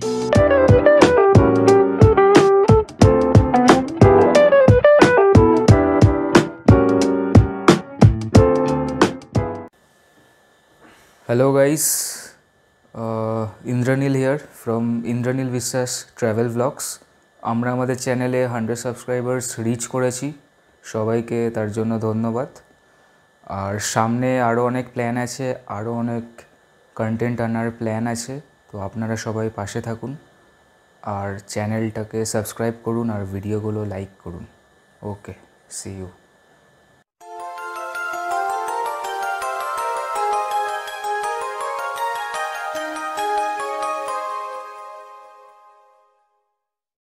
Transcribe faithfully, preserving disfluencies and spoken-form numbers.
Hello guys, uh, Indranil here from Indranil Biswas travel vlogs. আমরা আমাদের চ্যানেলে hundred subscribers rich করেছি, সবাইকে তার জন্য ধন্যবাদ। আর সামনে আরও অনেক প্ল্যান আছে, আরও অনেক কন্টেন্ট আনার প্ল্যান আছে, তো আপনারা সবাই পাশে থাকুন আর চ্যানেলটাকে সাবস্ক্রাইব করুন আর ভিডিওগুলো লাইক করুন। Okay, see you.